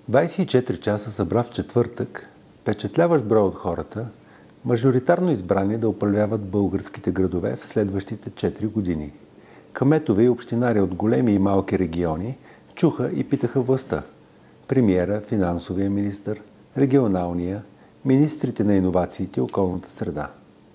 24 часа събра в четвъртък впечатляващ брой от хората, мажоритарно избрани да управляват българските градове в следващите 4 години. Кметове и общинари от големи и малки региони чуха и питаха властта. Премиера, финансовия министър, регионалния, министрите на иновациите и околната среда.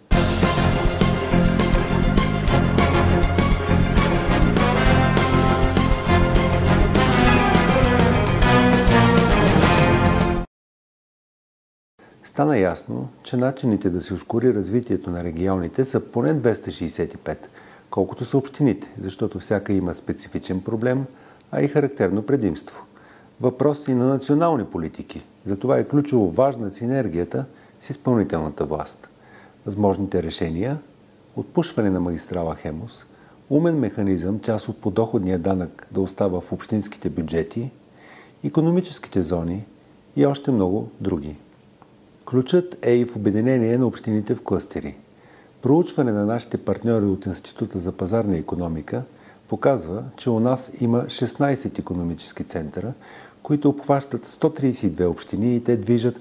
Стана ясно, че начините да се ускори развитието на регионите са поне 265, колкото са общините, защото всяка има специфичен проблем, а и характерно предимство. Въпрос и на национални политики. Затова е ключово важна синергията с изпълнителната власт. Възможните решения – отпушване на магистрала Хемус, умен механизъм, част от подоходния данък да остава в общинските бюджети, икономическите зони и още много други. Ключът е и в обединение на общините в клъстери. Проучване на нашите партньори от Института за пазарна икономика показва, че у нас има 16 икономически центъра, които обхващат 132 общини и те движат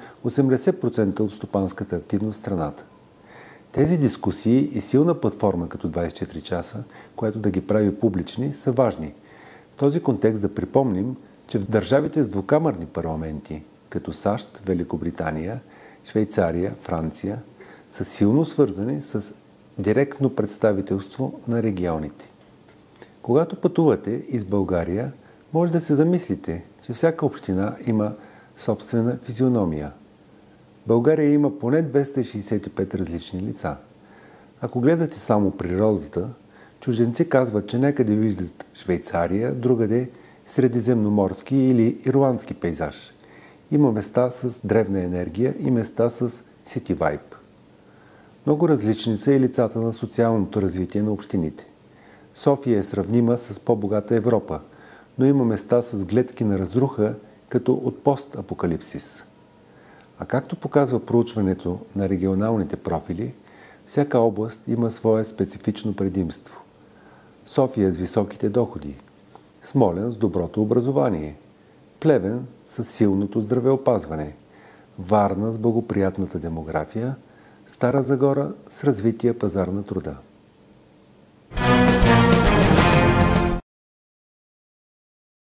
80% от стопанската активност в страната. Тези дискусии и силна платформа като 24 часа, която да ги прави публични, са важни. В този контекст да припомним, че в държавите с двукамърни парламенти, като САЩ, Великобритания, Швейцария, Франция, са силно свързани с директно представителство на регионите. Когато пътувате из България, може да се замислите, че всяка община има собствена физиономия. България има поне 265 различни лица. Ако гледате само природата, чужденци казват, че някъде виждат Швейцария, другаде средиземноморски или ирландски пейзаж. Има места с древна енергия и места с сити вайб. Много различни са и лицата на социалното развитие на общините. София е сравнима с по-богата Европа, но има места с гледки на разруха, като от постапокалипсис. А както показва проучването на регионалните профили, всяка област има свое специфично предимство. София с високите доходи, Смолян с доброто образование, Плевен с силното здравеопазване, Варна с благоприятната демография, Стара Загора с развития пазар на труда.